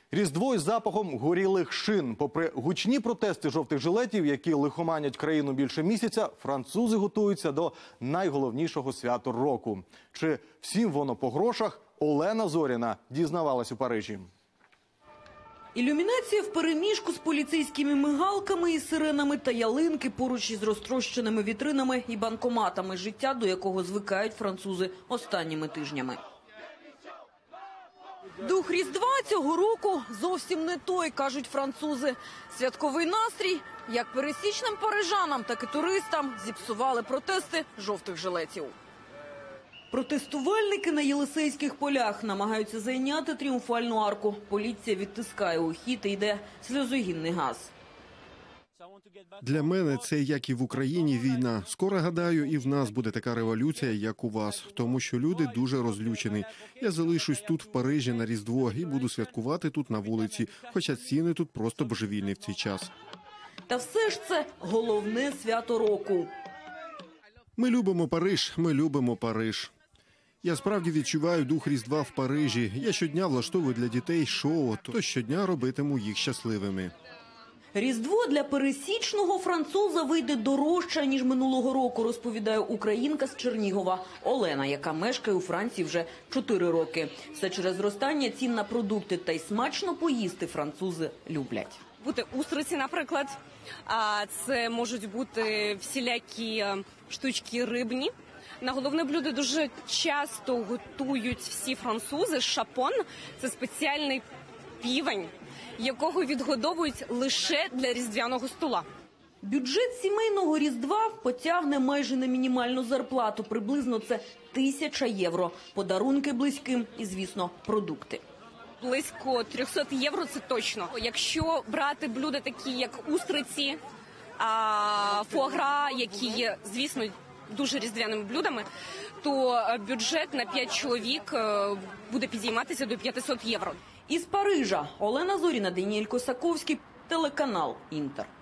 Різдво із запахом горілих шин. Попри гучні протести жовтих жилетів, які лихоманять країну більше місяця, французи готуються до найголовнішого свята року. Чи всім воно по грошах? Олена Зоріна дізнавалась у Парижі. Ілюмінація впереміжку з поліцейськими мигалками і сиренами та ялинки поруч із розтрощеними вітринами і банкоматами, життя до якого звикають французи останніми тижнями. Дух Різдва цього року зовсім не той, кажуть французи. Святковий настрій як пересічним парижанам, так і туристам зіпсували протести жовтих жилетів. Протестувальники на Єлисейських полях намагаються зайняти тріумфальну арку. Поліція відтискає ухід і йде сльозогінний газ. Для мене це, як і в Україні, війна. Скоро, гадаю, і в нас буде така революція, як у вас. Тому що люди дуже розлючені. Я залишусь тут, в Парижі, на Різдво і буду святкувати тут на вулиці. Хоча ціни тут просто божевільні в цей час. Та все ж це головне свято року. Ми любимо Париж, ми любимо Париж. Я справді відчуваю дух Різдва в Парижі. Я щодня влаштовую для дітей шоу, то щодня робитиму їх щасливими. Різдво для пересічного француза вийде дорожче, ніж минулого року, розповідає українка з Чернігова Олена, яка мешкає у Франції вже 4 роки. Все через зростання цін на продукти, та й смачно поїсти французи люблять. Бути устриці, наприклад, це можуть бути всілякі штучки рибні. На головне блюдо дуже часто готують всі французи шапон. Це спеціальний півень, якого відгодовують лише для різдвяного стола. Бюджет сімейного Різдва потягне майже на мінімальну зарплату. Приблизно це 1000 євро. Подарунки близьким і, звісно, продукти. Близько 300 євро – це точно. Якщо брати блюда такі, як устриці, фуагра, які є, звісно, дуже різдвяними блюдами, то бюджет на 5 чоловік буде підійматися до 500 євро. Із Парижа Олена Зоріна, Даніель Косаковський, телеканал «Інтер».